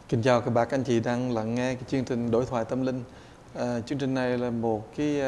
Kính chào các bác anh chị đang lắng nghe cái chương trình đối thoại tâm linh. Chương trình này là một cái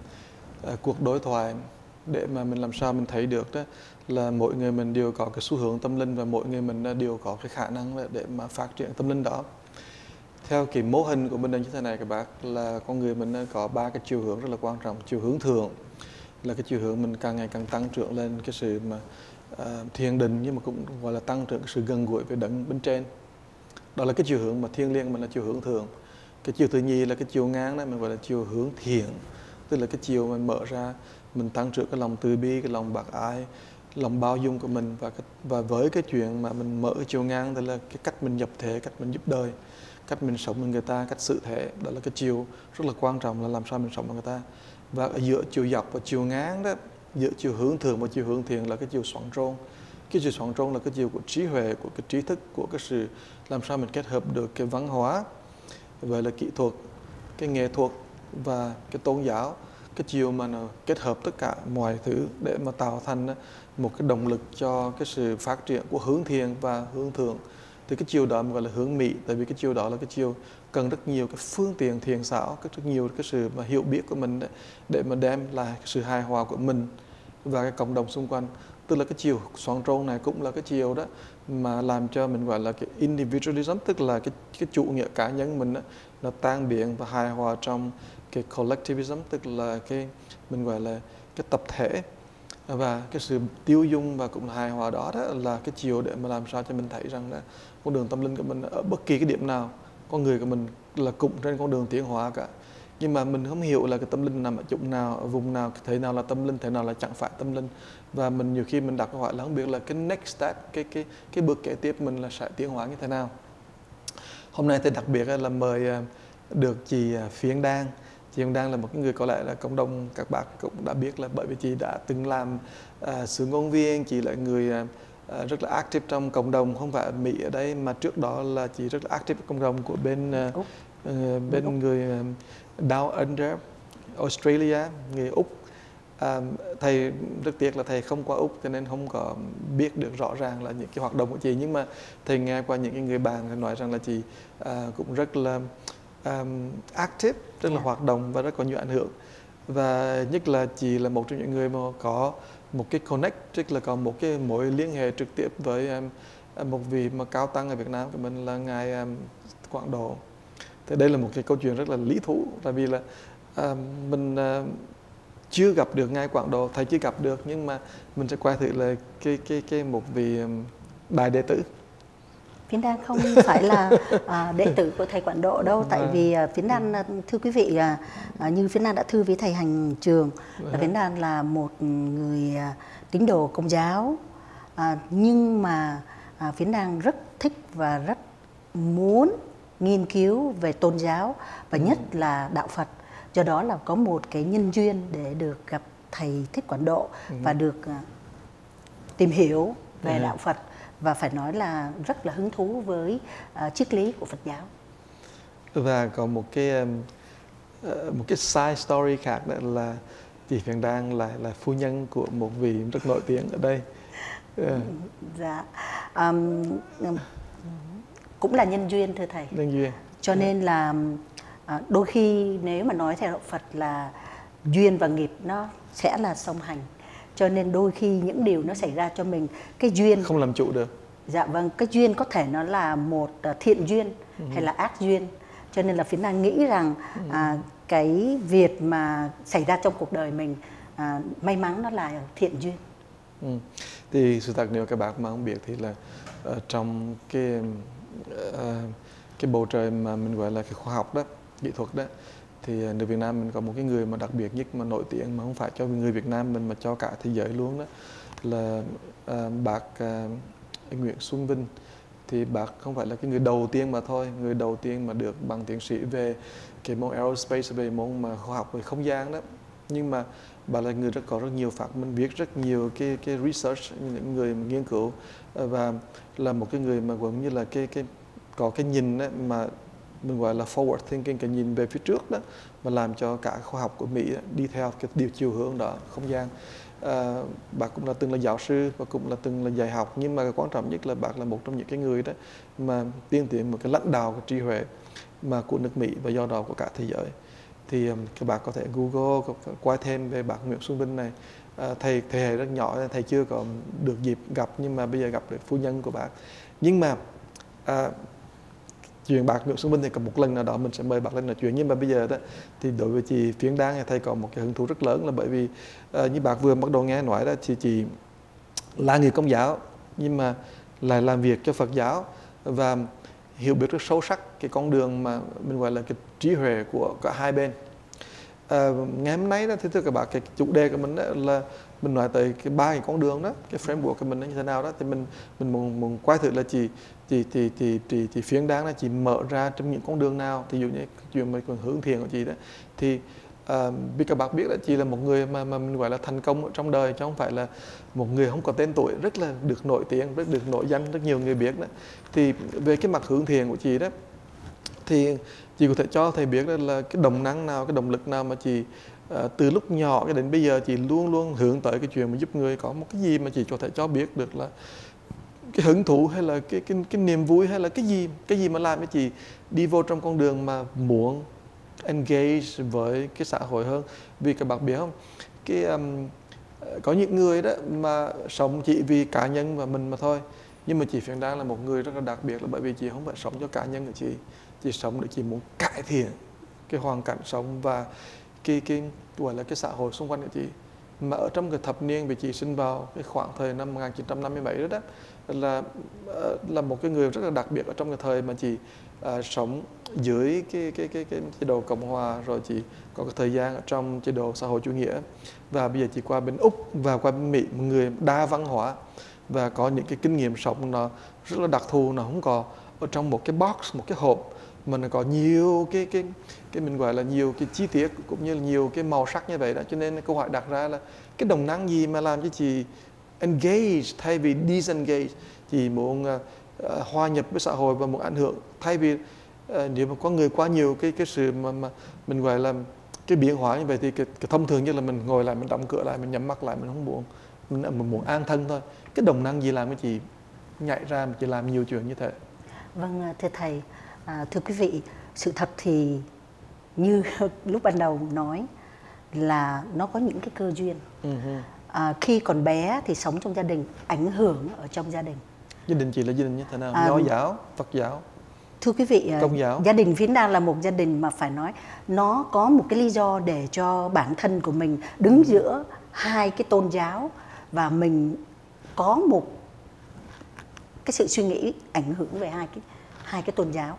cuộc đối thoại để mà mình làm sao mình thấy được đó là mỗi người mình đều có cái xu hướng tâm linh và mỗi người mình đều có cái khả năng để mà phát triển tâm linh đó. Theo cái mô hình của mình là như thế này các bác, là con người mình có ba cái chiều hướng rất là quan trọng. Chiều hướng thượng là cái chiều hướng mình càng ngày càng tăng trưởng lên cái sự mà thiền định, nhưng mà cũng gọi là tăng trưởng cái sự gần gũi với đấng bên trên. Đó là cái chiều hướng mà thiêng liêng, mình là chiều hướng thượng. Cái chiều thứ nhì là cái chiều ngang đó mình gọi là chiều hướng thiện, tức là cái chiều mình mở ra, mình tăng trưởng cái lòng từ bi, cái lòng bác ái, lòng bao dung của mình. Và với cái chuyện mà mình mở cái chiều ngang, tức là cái cách mình nhập thế, cách mình giúp đời, cách mình sống với người ta, cách xử thế. Đó là cái chiều rất là quan trọng, là làm sao mình sống với người ta. Và ở giữa chiều dọc và chiều ngang đó, giữa chiều hướng thượng và chiều hướng thiện là cái chiều xoắn trôn. Cái chiều xoắn trôn là cái chiều của trí huệ, của cái trí thức, của cái sự làm sao mình kết hợp được cái văn hóa, vậy là kỹ thuật, cái nghệ thuật và cái tôn giáo. Cái chiều mà nó kết hợp tất cả mọi thứ để mà tạo thành một cái động lực cho cái sự phát triển của hướng thiền và hướng thượng. Thì cái chiều đó mình gọi là hướng Mỹ, tại vì cái chiều đó là cái chiều cần rất nhiều cái phương tiện thiền xảo, rất nhiều cái sự mà hiểu biết của mình để mà đem lại cái sự hài hòa của mình và cái cộng đồng xung quanh. Tức là cái chiều xoắn trôn này cũng là cái chiều đó mà làm cho mình gọi là cái individualism, tức là cái chủ nghĩa cá nhân mình đó, nó tan biến và hài hòa trong cái collectivism, tức là cái mình gọi là cái tập thể. Và cái sự tiêu dung và cũng hài hòa đó, là cái chiều để mà làm sao cho mình thấy rằng là con đường tâm linh của mình ở bất kỳ cái điểm nào, con người của mình là cũng trên con đường tiến hóa cả. Nhưng mà mình không hiểu là cái tâm linh nằm ở chỗ nào, ở vùng nào, thế nào là tâm linh, thế nào là chẳng phải tâm linh. Và mình nhiều khi mình đặt câu hỏi là không biết là cái next step, cái bước kế tiếp mình là sẽ tiến hóa như thế nào. Hôm nay thì đặc biệt là mời được chị Phiến Đan. Chị Phiến Đan là một cái người có lẽ là cộng đồng các bác cũng đã biết, là bởi vì chị đã từng làm sự ngôn viên, chị là người rất là active trong cộng đồng, không phải ở Mỹ ở đây mà trước đó là chị rất là active cộng đồng của bên bên người Down Under Australia, người Úc. Thầy rất tiếc là thầy không qua Úc cho nên không có biết được rõ ràng là những cái hoạt động của chị, nhưng mà thầy nghe qua những cái người bạn nói rằng là chị cũng rất là active, rất là hoạt động và rất có nhiều ảnh hưởng. Và nhất là chị là một trong những người mà có một cái connect, tức là có một cái mối liên hệ trực tiếp với một vị mà cao tăng ở Việt Nam của mình là ngài Quảng Độ. Thì đây là một cái câu chuyện rất là lý thú, tại vì là mình chưa gặp được ngài Quảng Độ, thầy chưa gặp được, nhưng mà mình sẽ quay thử là cái một vị đại đệ tử. Phiến Đan không phải là đệ tử của thầy Quảng Độ đâu, tại vì Phiến Đan, thưa quý vị, như Phiến Đan đã thưa với thầy Hành Trường, là Phiến Đan là một người tín đồ Công giáo, nhưng mà Phiến Đan rất thích và rất muốn nghiên cứu về tôn giáo và nhất là đạo Phật. Do đó là có một cái nhân duyên để được gặp thầy Thích Quảng Độ và được tìm hiểu về đạo Phật, và phải nói là rất là hứng thú với triết lý của Phật giáo. Và còn một cái side story khác đó là chị Phiến Đan là phu nhân của một vị rất nổi tiếng ở đây. Dạ, cũng là nhân duyên thưa thầy. Nhân duyên. Cho nên là đôi khi nếu mà nói theo đạo Phật là duyên và nghiệp nó sẽ là song hành. Cho nên đôi khi những điều nó xảy ra cho mình, cái duyên không làm chủ được. Dạ vâng, cái duyên có thể nó là một thiện duyên hay là ác duyên. Cho nên là Phiến Đan nghĩ rằng cái việc mà xảy ra trong cuộc đời mình may mắn nó là thiện duyên. Thì sự thật nếu các bạn mà không biết thì là trong cái bầu trời mà mình gọi là cái khoa học đó, kỹ thuật đó, thì người Việt Nam mình có một cái người mà đặc biệt nhất mà nổi tiếng mà không phải cho người Việt Nam mình mà cho cả thế giới luôn đó, là bác Nguyễn Xuân Vinh. Thì bác không phải là cái người đầu tiên mà thôi, người đầu tiên mà được bằng tiến sĩ về cái môn aerospace, về môn mà khoa học về không gian đó. Nhưng mà bà là người có rất nhiều phát minh, viết rất nhiều cái research, những người mà nghiên cứu, và là một cái người mà cũng như là có cái nhìn đó, mà mình gọi là forward thinking, cái nhìn về phía trước đó, mà làm cho cả khoa học của Mỹ đi theo cái điều chiều hướng đó, không gian. Bác cũng là từng là giáo sư và cũng là từng là dạy học, nhưng mà quan trọng nhất là bác là một trong những cái người đó mà tiên tiến một cái lãnh đạo cái trí huệ mà của nước Mỹ và do đó của cả thế giới. Thì các bạn có thể Google qua thêm về bác Nguyễn Xuân Vinh này. Thầy hệ rất nhỏ, thầy chưa có được dịp gặp, nhưng mà bây giờ gặp được phu nhân của bác. Nhưng mà chuyện bác Nguyễn Xuân Vinh thì có một lần nào đó mình sẽ mời bác lên nói chuyện, nhưng mà bây giờ đó thì đối với chị Phiến Đan thì thầy có một cái hứng thú rất lớn, là bởi vì như bác vừa bắt đầu nghe nói đó, thì chị là người Công giáo nhưng mà lại làm việc cho Phật giáo và hiểu biết rất sâu sắc cái con đường mà mình gọi là cái trí huệ của cả hai bên. Ngày hôm nay đó thì thưa các bạn, cái chủ đề của mình đó là mình nói tới cái ba cái con đường đó, cái framework của mình nó như thế nào đó, thì mình muốn quay thử là chị Phiến Đan là chị mở ra trong những con đường nào. Ví dụ như chuyện mà còn hướng thiện của chị đó, thì vì các bạn biết là chị là một người mà mình gọi là thành công ở trong đời, chứ không phải là một người không có tên tuổi, rất là được nổi tiếng, rất được nổi danh, rất nhiều người biết đó. Thì về cái mặt hướng thiện của chị đó, thì chị có thể cho thầy biết là cái động năng nào, cái động lực nào mà chị từ lúc nhỏ đến bây giờ chị luôn luôn hướng tới cái chuyện mà giúp người. Có một cái gì mà chị có thể cho biết được là cái hứng thú hay là cái niềm vui, hay là cái gì mà làm cho chị đi vô trong con đường mà muốn engage với cái xã hội hơn. Vì các bạn biết không, có những người đó mà sống chỉ vì cá nhân và mình mà thôi, nhưng mà chị Phiến Đan là một người rất là đặc biệt, là bởi vì chị không phải sống cho cá nhân của chị sống để chị muốn cải thiện cái hoàn cảnh sống và cái gọi là cái xã hội xung quanh của chị. Mà ở trong cái thập niên vì chị sinh vào cái khoảng thời năm 1957 đó, là một cái người rất là đặc biệt ở trong cái thời mà chị sống dưới cái chế độ Cộng hòa, rồi chị có cái thời gian ở trong chế độ xã hội chủ nghĩa, và bây giờ chị qua bên Úc và qua bên Mỹ, một người đa văn hóa và có những cái kinh nghiệm sống nó rất là đặc thù, nó không có ở trong một cái box, một cái hộp, mà nó có nhiều cái mình gọi là nhiều cái chi tiết cũng như là nhiều cái màu sắc như vậy đó. Cho nên câu hỏi đặt ra là cái động năng gì mà làm cho chị engage thay vì disengage, chị muốn hòa nhập với xã hội và muốn ảnh hưởng, thay vì nếu mà có người quá nhiều cái sự mà mình gọi là cái biến hóa như vậy, thì cái thông thường như là mình ngồi lại, mình đóng cửa lại, mình nhắm mắt lại, mình không muốn, mình muốn an thân thôi. Cái động năng gì làm cho chị nhảy ra mà chị làm nhiều chuyện như thế? Vâng, thưa thầy, thưa quý vị, sự thật thì như lúc ban đầu nói là nó có những cái cơ duyên. Khi còn bé thì sống trong gia đình, ảnh hưởng ở trong gia đình. Gia đình chị là gia đình như thế nào? Nho giáo, Phật giáo? Thưa quý vị, Công giáo? Gia đình Phiến Đan là một gia đình mà phải nói nó có một cái lý do để cho bản thân của mình đứng giữa hai cái tôn giáo, và mình có một cái sự suy nghĩ ảnh hưởng về hai cái tôn giáo.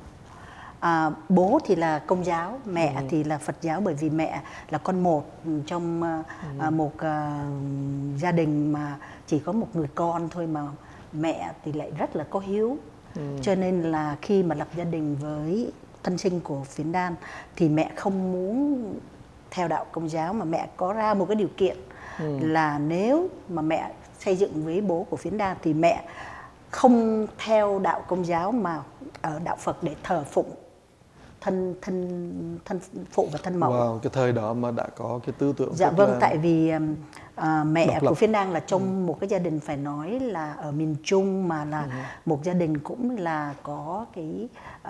Bố thì là Công giáo, mẹ thì là Phật giáo, bởi vì mẹ là con một trong một gia đình mà chỉ có một người con thôi, mà mẹ thì lại rất là có hiếu. Cho nên là khi mà lập gia đình với thân sinh của Phiến Đan thì mẹ không muốn theo đạo Công giáo, mà mẹ có ra một cái điều kiện là nếu mà mẹ xây dựng với bố của Phiến Đan thì mẹ không theo đạo Công giáo mà ở đạo Phật để thờ phụng thân phụ và thân mẫu. Wow, cái thời đó mà đã có cái tư tưởng. Dạ vâng, tại vì mẹ của Phiến Đan là trong một cái gia đình phải nói là ở miền Trung, mà là một gia đình cũng là có cái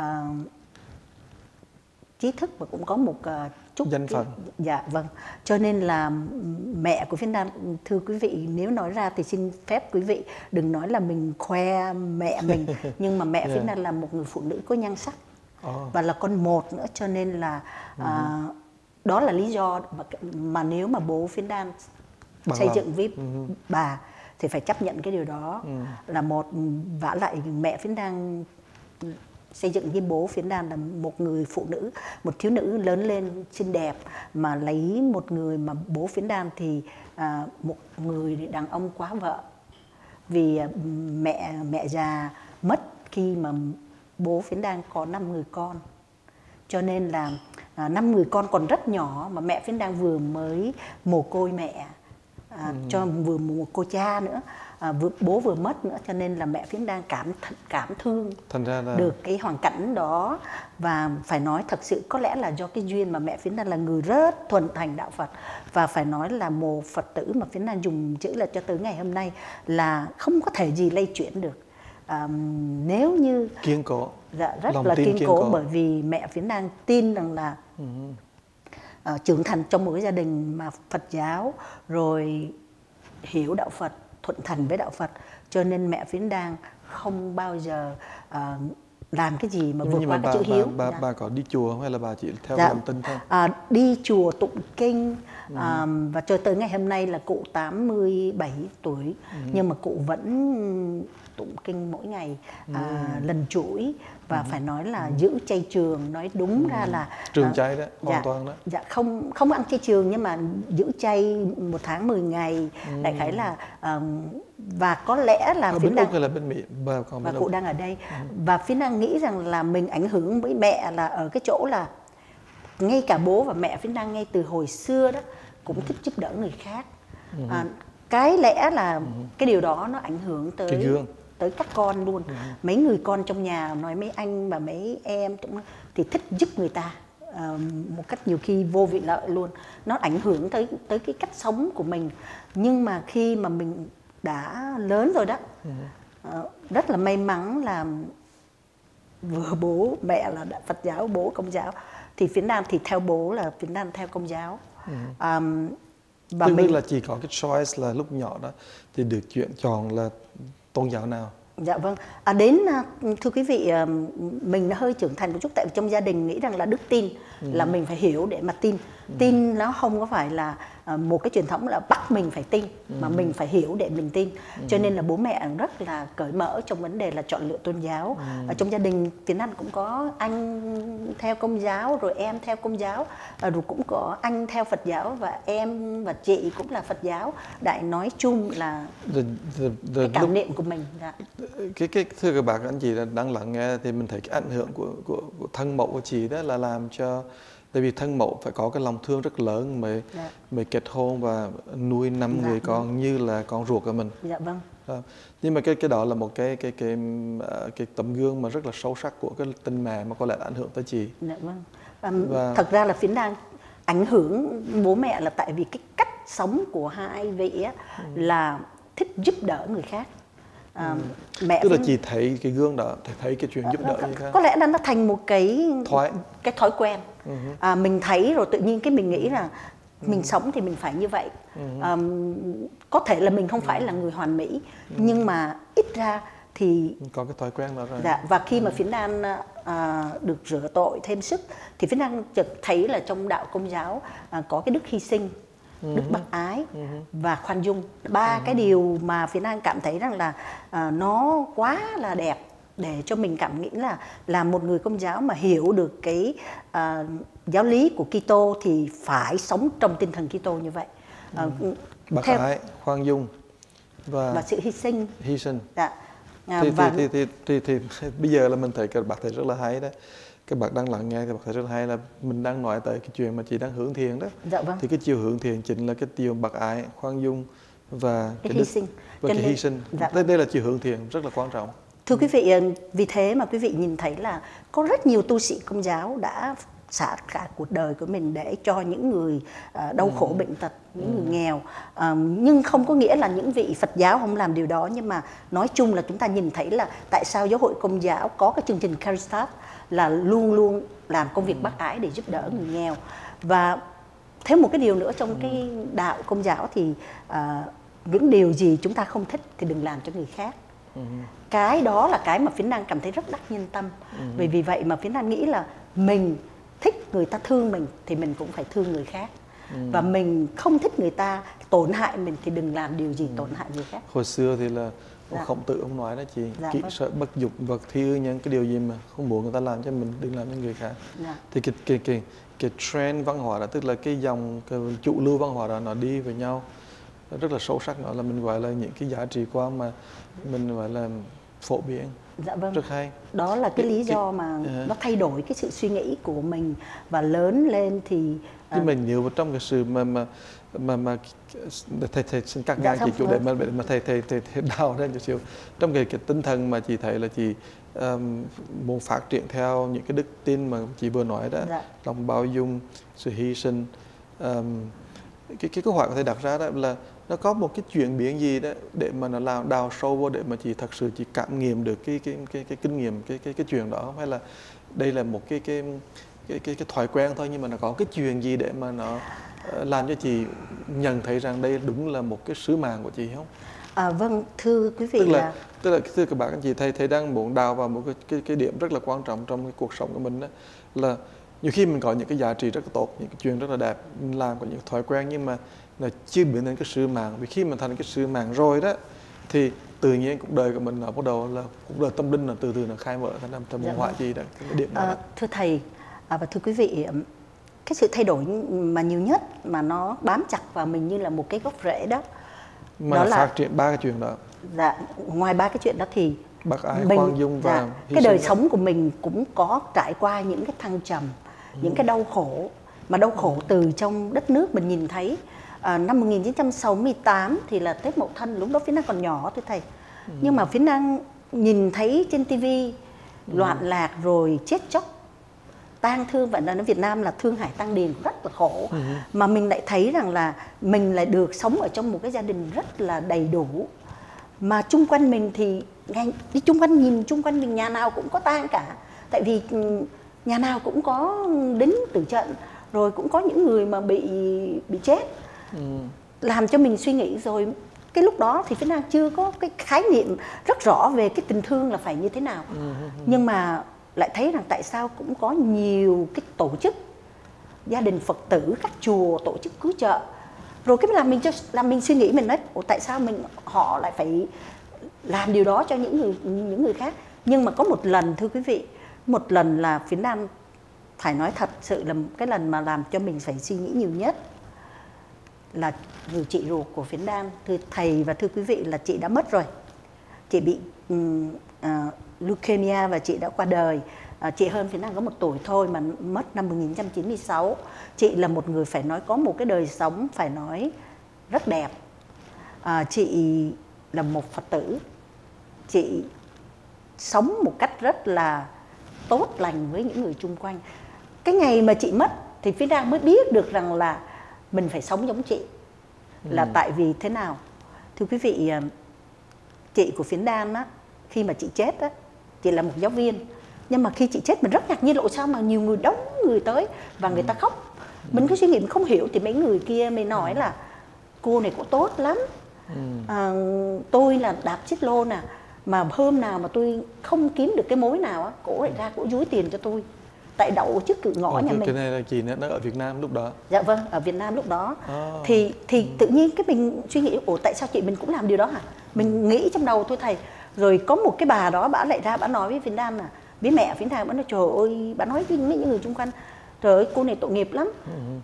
trí thức và cũng có một chút danh phận. Dạ vâng, cho nên là mẹ của Phiến Đan, thưa quý vị, nếu nói ra thì xin phép quý vị đừng nói là mình khoe mẹ mình, nhưng mà mẹ Phiến Đan là một người phụ nữ có nhan sắc và là con một nữa, cho nên là đó là lý do mà nếu mà bố Phiến Đan xây dựng với bà thì phải chấp nhận cái điều đó là một. Vả lại mẹ Phiến Đan xây dựng với bố Phiến Đan là một người phụ nữ, một thiếu nữ lớn lên xinh đẹp, mà lấy một người mà bố Phiến Đan thì một người đàn ông quá vợ, vì mẹ già mất khi mà bố Phiến Đan có 5 người con, cho nên là 5 người con còn rất nhỏ, mà mẹ Phiến Đan vừa mới mồ côi mẹ, cho vừa một cô cha nữa, bố vừa mất nữa, cho nên là mẹ Phiến Đan cảm thương Thành ra là được cái hoàn cảnh đó. Và phải nói thật sự có lẽ là do cái duyên mà mẹ Phiến Đan là người rất thuần thành đạo Phật, và phải nói là một Phật tử mà Phiến Đan dùng chữ là cho tới ngày hôm nay là không có thể gì lay chuyển được. Nếu như kiên cố, dạ, rất lòng là tin kiên cố, bởi vì mẹ Phiến Đan tin rằng là trưởng thành trong một cái gia đình mà Phật giáo, rồi hiểu đạo Phật, thuận thành với đạo Phật, cho nên mẹ Phiến Đan không bao giờ làm cái gì mà vượt qua cái chữ hiếu. Bà có đi chùa không hay là bà chỉ theo dạ, lòng tin thôi? Đi chùa tụng kinh, và cho tới ngày hôm nay là cụ 87 tuổi, nhưng mà cụ vẫn tụng kinh mỗi ngày lần chuỗi, và phải nói là giữ chay trường, nói đúng ra là trường chay đó, hoàn toàn đó. Dạ, không ăn chay trường, nhưng mà giữ chay 1 tháng 10 ngày, đại khái là và có lẽ là Phiến Đan là bên Mỹ, và cụ đang ở đây, và Phiến Đan nghĩ rằng là mình ảnh hưởng với mẹ là ở cái chỗ là ngay cả bố và mẹ Phiến Đan ngay từ hồi xưa đó cũng thích giúp đỡ người khác. Cái lẽ là cái điều đó nó ảnh hưởng tới các con luôn. Mấy người con trong nhà, nói mấy anh và mấy em thì thích giúp người ta một cách nhiều khi vô vị lợi luôn. Nó ảnh hưởng tới cái cách sống của mình. Nhưng mà khi mà mình đã lớn rồi đó, rất là may mắn là vừa bố mẹ là Phật giáo, bố Công giáo, thì Phiến Đan thì theo bố là Phiến Đan theo Công giáo. Và mình là chỉ có cái choice là lúc nhỏ đó thì được chọn là tôn giáo nào. Dạ vâng. Thưa quý vị, mình đã hơi trưởng thành một chút, tại vì trong gia đình nghĩ rằng là đức tin là mình phải hiểu để mà tin. Tin nó không có phải là một cái truyền thống là bắt mình phải tin, mà mình phải hiểu để mình tin. Cho nên là bố mẹ rất là cởi mở trong vấn đề là chọn lựa tôn giáo. Ở trong gia đình Phiến Đan cũng có anh theo Công giáo, rồi em theo Công giáo, rồi cũng có anh theo Phật giáo, và em và chị cũng là Phật giáo. Đại nói chung là cái cảm niệm của mình. Dạ. Thưa các bạn, anh chị đang lắng nghe thì mình thấy cái ảnh hưởng của thân mẫu của chị đó là làm cho, tại vì thân mẫu phải có cái lòng thương rất lớn mới kết hôn và nuôi 5 người con như là con ruột của mình. Dạ vâng. Nhưng mà cái đó là một cái tấm gương mà rất là sâu sắc của cái tình mẹ mà có lẽ đã ảnh hưởng tới chị. Dạ vâng. Thật ra là Phiến Đan ảnh hưởng bố mẹ là tại vì cái cách sống của hai vị á, là thích giúp đỡ người khác. Mẹ tức là chị thấy cái gương đó, thấy cái chuyện giúp đỡ như thế. Có lẽ nó thành một cái thói quen. Mình thấy rồi tự nhiên cái mình nghĩ là mình sống thì mình phải như vậy. Có thể là mình không phải là người hoàn mỹ, nhưng mà ít ra thì có cái thói quen đó rồi. Dạ, và khi mà Phiến Đan được rửa tội thêm sức thì Phiến Đan chợt thấy là trong đạo Công giáo có cái đức hy sinh, đức bác ái và khoan dung. 3 cái điều mà Phiến Đan cảm thấy rằng là nó quá là đẹp để cho mình cảm nghĩ là một người Công giáo mà hiểu được cái giáo lý của Kitô thì phải sống trong tinh thần Kitô như vậy. Bác ái, khoan dung và sự hy sinh. Dạ. Thì bây giờ là mình thấy các bạn thấy rất là hay đó. Các bạn đang lắng nghe, các bạn thấy rất là hay là mình đang nói tới cái chuyện mà chị đang hướng thiện đó. Dạ vâng. Thì cái chiều hướng thiện chính là cái chiều bác ái, khoan dung và cái hy sinh. Và cái hy sinh. Dạ. Đây là chiều hướng thiện rất là quan trọng. Thưa quý vị, vì thế mà quý vị nhìn thấy là có rất nhiều tu sĩ Công giáo đã xả cả cuộc đời của mình để cho những người đau khổ bệnh tật, những người nghèo. Nhưng không có nghĩa là những vị Phật giáo không làm điều đó, nhưng mà nói chung là chúng ta nhìn thấy là tại sao giáo hội Công giáo có cái chương trình Caritas là luôn luôn làm công việc bác ái để giúp đỡ người nghèo. Và thêm một cái điều nữa trong cái đạo Công giáo thì những điều gì chúng ta không thích thì đừng làm cho người khác. Cái đó là cái mà Phiến Đan cảm thấy rất đắc nhân tâm. Vì vậy mà Phiến Đan nghĩ là mình thích người ta thương mình thì mình cũng phải thương người khác. Và mình không thích người ta tổn hại mình thì đừng làm điều gì tổn hại người khác. Hồi xưa thì là Khổng Tử ông nói đó chị, kỹ sợ bất dục và thi ư những cái điều gì mà không muốn người ta làm cho mình đừng làm cho người khác. Thì cái trend văn hóa đó, tức là cái dòng cái chủ lưu văn hóa đó nó đi với nhau rất là sâu sắc, nó là mình gọi là những cái giá trị quan mà mình gọi là phổ biến. Dạ vâng. Rất hay. Đó là cái lý do mà nó thay đổi cái sự suy nghĩ của mình và lớn lên thì nhưng mình nhiều trong cái sự mà mà thầy xin cắt Dạ, ngang chị chủ vâng. để mà thầy đào ra một xíu trong cái tinh thần mà chị thấy là chị muốn phát triển theo những cái đức tin mà chị vừa nói đó, Dạ. lòng bao dung, sự hy sinh. Cái câu hỏi của thầy đặt ra đó là nó có một cái chuyển biến gì đó để mà nó làm đào sâu vô để mà chị thật sự chị cảm nghiệm được cái kinh nghiệm cái chuyện đó không, hay là đây là một cái thói quen thôi, nhưng mà nó có cái chuyện gì để mà nó làm cho chị nhận thấy rằng đây đúng là một cái sứ mạng của chị không? Vâng, thưa quý vị, tức là thưa các bạn anh chị, thầy đang muốn đào vào một cái điểm rất là quan trọng trong cái cuộc sống của mình đó, là nhiều khi mình có những cái giá trị rất là tốt, những cái chuyện rất là đẹp, mình làm có những thói quen nhưng mà nó chưa biến thành cái sứ mạng. Vì khi mình thành cái sứ mạng rồi đó thì tự nhiên cuộc đời của mình nó bắt đầu là cuộc đời tâm linh là từ từ nó khai mở thành một Dạ họa gì đó, cái điểm đó. Thưa thầy và thưa quý vị, cái sự thay đổi mà nhiều nhất mà nó bám chặt vào mình như là một cái gốc rễ đó, mà đó là là phát triển ba cái chuyện đó. Dạ, ngoài ba cái chuyện đó thì Bác ái, mình, khoan dung và hy cái đời sinh đó. sống của mình cũng có trải qua những cái thăng trầm, những cái đau khổ, mà đau khổ từ trong đất nước mình nhìn thấy. Năm 1968 thì là Tết Mậu Thân, lúc đó Phía Nam còn nhỏ thưa thầy. Nhưng mà Phía Nam nhìn thấy trên tivi loạn lạc rồi chết chóc, tang thương, vậy là nó Việt Nam là thương hải tăng điền rất là khổ. Mà mình lại thấy rằng là mình lại được sống ở trong một cái gia đình rất là đầy đủ. Mà chung quanh mình thì đi chung quanh, nhìn chung quanh mình nhà nào cũng có tang cả. Tại vì nhà nào cũng có đính tử trận, rồi cũng có những người mà bị chết. Làm cho mình suy nghĩ rồi. Cái lúc đó thì Phía Nam chưa có cái khái niệm rất rõ về cái tình thương là phải như thế nào. Nhưng mà lại thấy rằng tại sao cũng có nhiều cái tổ chức, gia đình Phật tử, các chùa tổ chức cứu trợ. Rồi cái làm mình suy nghĩ, mình nói tại sao họ lại phải làm điều đó cho những người khác. Nhưng mà có một lần thưa quý vị, một lần là Phía Nam phải nói thật sự là cái lần mà làm cho mình phải suy nghĩ nhiều nhất là người chị ruột của Phía Nam, thưa thầy và thưa quý vị, là chị đã mất rồi. Chị bị leukemia và chị đã qua đời. Chị hơn Phía Nam có 1 tuổi thôi mà mất năm 1996. Chị là một người phải nói có một cái đời sống phải nói rất đẹp. Chị là một Phật tử. Chị sống một cách rất là tốt lành với những người chung quanh. Cái ngày mà chị mất thì Phía Nam mới biết được rằng là mình phải sống giống chị. Là tại vì thế nào? Thưa quý vị, chị của Phía Nam á, khi mà chị chết á, chị là một giáo viên. Nhưng mà khi chị chết mình rất ngạc nhiên, lộ sao mà nhiều người, đông người tới và người ta khóc. Mình cứ suy nghĩ mình không hiểu thì mấy người kia mới nói là cô này cũng tốt lắm. Tôi là đạp xích lô nè, mà hôm nào mà tôi không kiếm được cái mối nào á, cổ lại ra cổ dúi tiền cho tôi. Tại đậu trước cửa ngõ nhà mình. Cái này là chị nó ở Việt Nam lúc đó. Dạ vâng, ở Việt Nam lúc đó. Thì tự nhiên cái mình suy nghĩ, tại sao chị mình cũng làm điều đó hả? Mình nghĩ trong đầu thôi thầy. Rồi có một cái bà đó, bà lại ra bà nói với Việt Nam là, với mẹ Phía Nam, bà nói trời ơi, bà nói với những người xung quanh, trời ơi cô này tội nghiệp lắm.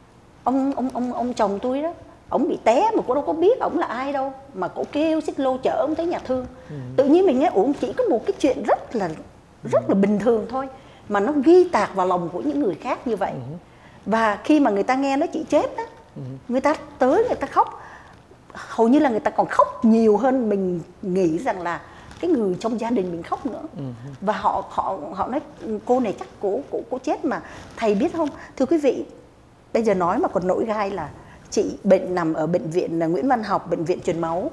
Ông chồng tôi đó, ông bị té mà cô đâu có biết ông là ai đâu, mà cô kêu xích lô chở ông tới nhà thương. Tự nhiên mình nghe chỉ có một cái chuyện rất là bình thường thôi mà nó ghi tạc vào lòng của những người khác như vậy. Và khi mà người ta nghe nói chị chết á, người ta tới người ta khóc, hầu như là người ta còn khóc nhiều hơn mình nghĩ rằng là cái người trong gia đình mình khóc nữa. Và họ nói cô này chắc cô chết mà. Thầy biết không, thưa quý vị, bây giờ nói mà còn nổi gai là chị nằm ở bệnh viện Nguyễn Văn Học, bệnh viện truyền máu.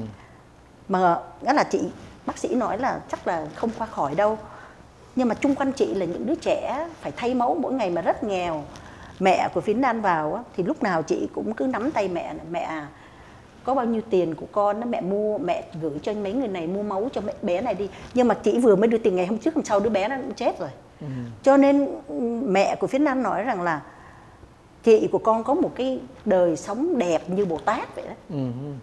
Mà nghĩa là bác sĩ nói là chắc là không qua khỏi đâu. Nhưng mà chung quanh chị là những đứa trẻ phải thay máu mỗi ngày mà rất nghèo. Mẹ của Phía Nam vào á, thì lúc nào chị cũng cứ nắm tay mẹ, mẹ có bao nhiêu tiền của con, mẹ gửi cho mấy người này mua máu cho bé này đi. Nhưng mà chị vừa mới đưa tiền ngày hôm trước, hôm sau đứa bé nó cũng chết rồi. Cho nên mẹ của Phía Nam nói rằng là chị của con có một cái đời sống đẹp như Bồ Tát vậy đó.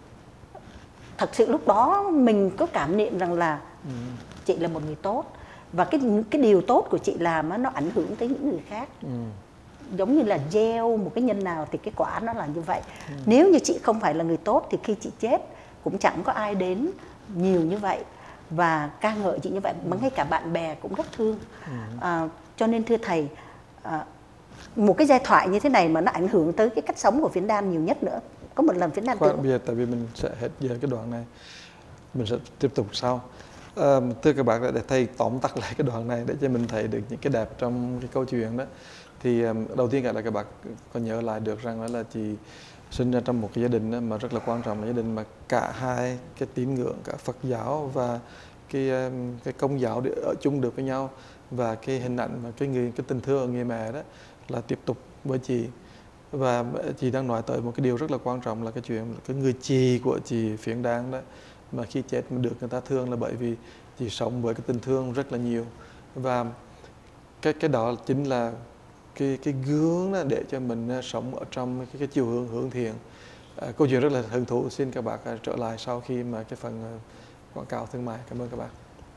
Thật sự lúc đó mình có cảm niệm rằng là chị là một người tốt. Và cái điều tốt của chị làm á, nó ảnh hưởng tới những người khác. Giống như là gieo một cái nhân nào thì cái quả nó là như vậy. Nếu như chị không phải là người tốt thì khi chị chết cũng chẳng có ai đến nhiều như vậy và ca ngợi chị như vậy, mà ngay cả bạn bè cũng rất thương. Cho nên thưa thầy, một cái giai thoại như thế này mà nó ảnh hưởng tới cái cách sống của Phía Nam nhiều nhất nữa. Có một lần Phiến Đan Khoan, bây giờ tại vì mình sẽ hết giờ cái đoạn này, mình sẽ tiếp tục sau. Thưa các bạn, để thầy tóm tắt lại cái đoạn này để cho mình thấy được những cái đẹp trong cái câu chuyện đó. Thì đầu tiên cả là các bạn có nhớ lại được rằng đó là chị sinh ra trong một cái gia đình đó mà rất là quan trọng, là gia đình mà cả hai cái tín ngưỡng, cả Phật giáo và cái Công giáo để ở chung được với nhau, và cái hình ảnh mà cái tình thương ở người mẹ đó là tiếp tục với chị. Và chị đang nói tới một cái điều rất là quan trọng là cái chuyện là cái người chị của chị Phiến Đan đó mà khi chết mà được người ta thương là bởi vì chị sống với cái tình thương rất là nhiều, và cái đó chính là cái gương đó để cho mình sống ở trong cái chiều hướng thiện. Câu chuyện rất là hứng thú. Xin các bạn trở lại sau khi mà cái phần quảng cáo thương mại. Cảm ơn các bạn.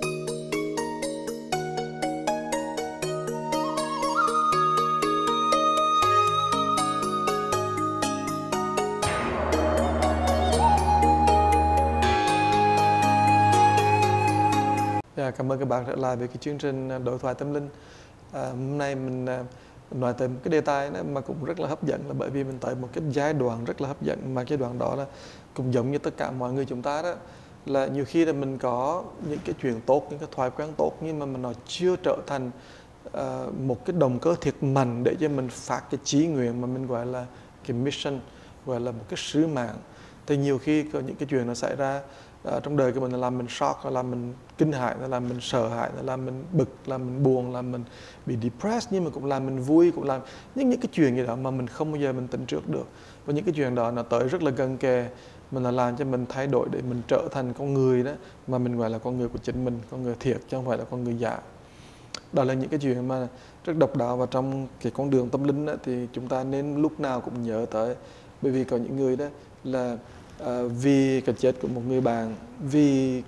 Cảm ơn các bạn trở lại với cái chương trình Đối thoại tâm linh. Hôm nay mình nói tới một cái đề tài mà cũng rất là hấp dẫn, là bởi vì mình tới một cái giai đoạn rất là hấp dẫn, mà cái đoạn đó là cũng giống như tất cả mọi người chúng ta đó, là nhiều khi là mình có những cái chuyện tốt, những cái thói quen tốt, nhưng mà nó chưa trở thành một cái động cơ thiệt mạnh để cho mình phát cái chí nguyện mà mình gọi là cái mission, gọi là một cái sứ mạng. Thì nhiều khi có những cái chuyện nó xảy ra trong đời của mình, là làm mình shock, là làm mình kinh hãi, là làm mình sợ hãi, là làm mình bực, làm mình buồn, làm mình bị depressed, nhưng mà cũng làm mình vui, cũng làm những cái chuyện gì đó mà mình không bao giờ mình tính trước được. Và những cái chuyện đó nó tới rất là gần kề, mình là làm cho mình thay đổi để mình trở thành con người đó mà mình gọi là con người của chính mình, con người thiệt chứ không phải là con người giả. Đó là những cái chuyện mà rất độc đáo, và trong cái con đường tâm linh đó, thì chúng ta nên lúc nào cũng nhớ tới. Bởi vì có những người đó là vì cái chết của một người bạn, vì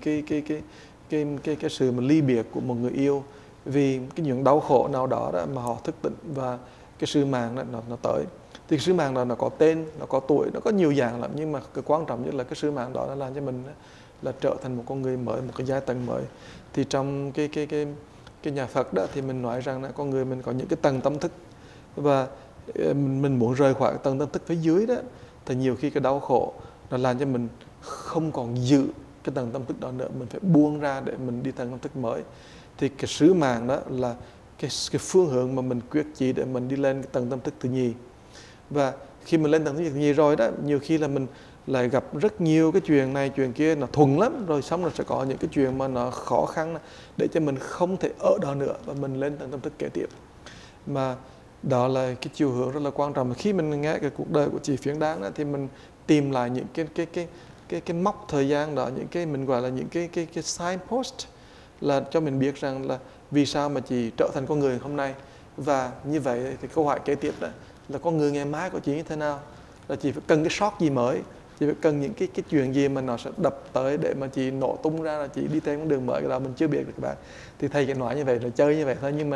cái sự mà ly biệt của một người yêu, vì cái những đau khổ nào đó, mà họ thức tỉnh và cái sứ mạng đó nó tới. Thì cái sứ mạng đó nó có tên, nó có tuổi, nó có nhiều dạng lắm, nhưng mà cái quan trọng nhất là cái sứ mạng đó nó làm cho mình là trở thành một con người mới, một cái giai tầng mới. Thì trong cái nhà Phật đó thì mình nói rằng là con người mình có những cái tầng tâm thức, và mình muốn rời khỏi tầng tâm thức phía dưới đó, thì nhiều khi cái đau khổ nó làm cho mình không còn giữ cái tầng tâm thức đó nữa, mình phải buông ra để mình đi tầng tâm thức mới. Thì cái sứ mạng đó là cái phương hướng mà mình quyết chí để mình đi lên cái tầng tâm thức thứ nhì. Và khi mình lên tầng tâm thức thứ nhì rồi đó, nhiều khi là mình lại gặp rất nhiều cái chuyện này chuyện kia nó thuận lắm, rồi xong rồi sẽ có những cái chuyện mà nó khó khăn để cho mình không thể ở đó nữa, và mình lên tầng tâm thức kế tiếp. Mà đó là cái chiều hướng rất là quan trọng. Khi mình nghe cái cuộc đời của chị Phiến Đan đó, thì mình tìm lại những cái mốc thời gian đó, những cái mình gọi là những cái signpost, là cho mình biết rằng là vì sao mà chị trở thành con người hôm nay. Và như vậy thì câu hỏi kế tiếp đó là con người ngày mai của chị như thế nào, là chị phải cần cái shot gì mới, chị phải cần những cái chuyện gì mà nó sẽ đập tới để mà chị nổ tung ra, là chị đi theo con đường mới. Cái đó mình chưa biết được các bạn. Thì thầy chỉ nói như vậy là chơi như vậy thôi, nhưng mà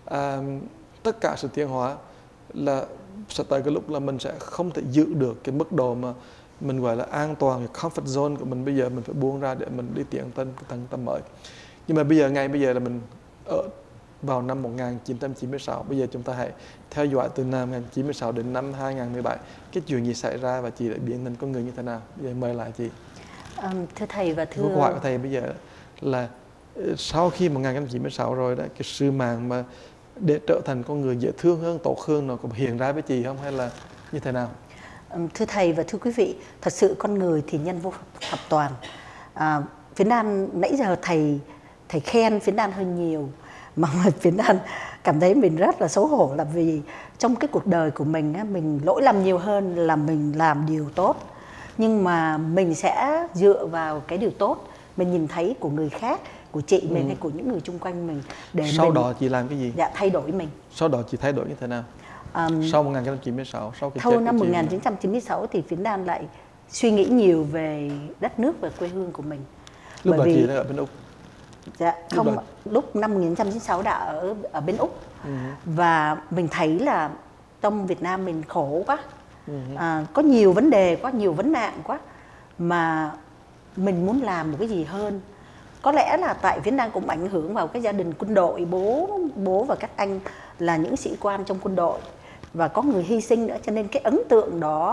tất cả sự tiến hóa là sẽ tới cái lúc là mình sẽ không thể giữ được cái mức độ mà mình gọi là an toàn, cái comfort zone của mình. Bây giờ mình phải buông ra để mình đi tiến tới cái tầng tâm mới. Nhưng mà ngay bây giờ là mình ở vào năm 1996. Bây giờ chúng ta hãy theo dõi từ năm 1996 đến năm 2017. Cái chuyện gì xảy ra và chị đã biến thành con người như thế nào? Bây giờ mời lại chị. Thưa thầy và thưa... Câu hỏi của thầy bây giờ là sau khi 1996 rồi đó, cái sứ mạng mà để trở thành con người dễ thương hơn, tốt hơn, nó có hiện ra với chị không, hay là như thế nào? Thưa thầy và thưa quý vị, thật sự con người thì nhân vô thập toàn. Phiến Đan nãy giờ thầy khen Phiến Đan hơi nhiều, mà Phiến Đan cảm thấy mình rất là xấu hổ, là vì trong cái cuộc đời của mình mình lỗi lầm nhiều hơn là mình làm điều tốt. Nhưng mà mình sẽ dựa vào cái điều tốt mình nhìn thấy của người khác, của chị mình hay của những người chung quanh mình, để sau đó chị làm cái gì? Dạ, thay đổi mình. Sau đó chị thay đổi như thế nào? Sau 1996, sau cái Sau chết năm của chị 1996 thì Phiến Đan lại suy nghĩ nhiều về đất nước và quê hương của mình. Lúc đó chị đã ở bên Úc? Dạ, không, lúc năm 1996 đã ở bên Úc. Và mình thấy là trong Việt Nam mình khổ quá, có nhiều vấn đề quá, nhiều vấn nạn quá, mà mình muốn làm một cái gì hơn. Có lẽ là tại Phiến Đan cũng ảnh hưởng vào cái gia đình quân đội, bố và các anh là những sĩ quan trong quân đội, và có người hy sinh nữa, cho nên cái ấn tượng đó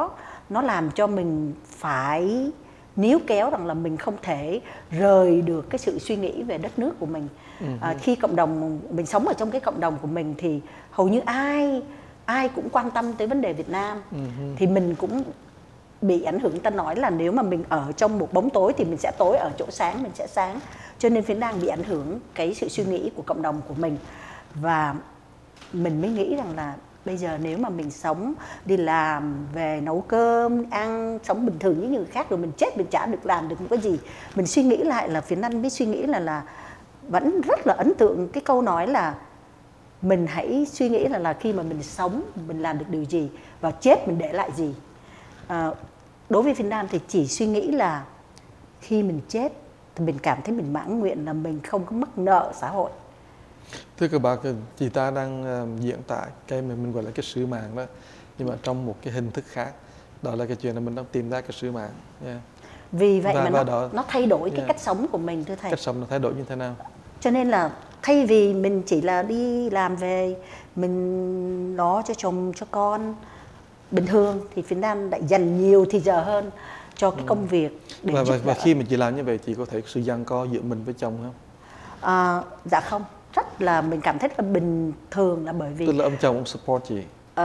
nó làm cho mình phải níu kéo rằng là mình không thể rời được cái sự suy nghĩ về đất nước của mình. Khi cộng đồng mình sống ở trong cái cộng đồng của mình thì hầu như ai cũng quan tâm tới vấn đề Việt Nam, thì mình cũng bị ảnh hưởng. Ta nói là nếu mà mình ở trong một bóng tối thì mình sẽ tối, ở chỗ sáng mình sẽ sáng. Cho nên Phiến đang bị ảnh hưởng cái sự suy nghĩ của cộng đồng của mình, và mình mới nghĩ rằng là bây giờ nếu mà mình sống, đi làm về nấu cơm ăn, sống bình thường như người khác, rồi mình chết mình chả được làm được một cái gì. Mình suy nghĩ lại là Phiến Anh mới suy nghĩ là vẫn rất là ấn tượng cái câu nói là mình hãy suy nghĩ là khi mà mình sống mình làm được điều gì, và chết mình để lại gì. Đối với Phiến Nam thì chỉ suy nghĩ là khi mình chết thì mình cảm thấy mình mãn nguyện là mình không có mắc nợ xã hội. Thưa các bạn, chị ta đang diễn tả cái mà mình gọi là cái sứ mạng đó, nhưng mà trong một cái hình thức khác. Đó là cái chuyện là mình đang tìm ra cái sứ mạng. Vì vậy mà nó thay đổi cái cách sống của mình, thưa thầy. Cách sống nó thay đổi như thế nào? Cho nên là thay vì mình chỉ là đi làm về, mình lo cho chồng cho con bình thường, thì Phiến Nam lại dành nhiều thì giờ hơn cho cái công việc để và khi mà chị làm như vậy, chị có thể sự giằng co giữa mình với chồng không? Dạ không, rất là mình cảm thấy là bình thường, là bởi vì tức là ông chồng ông support chị.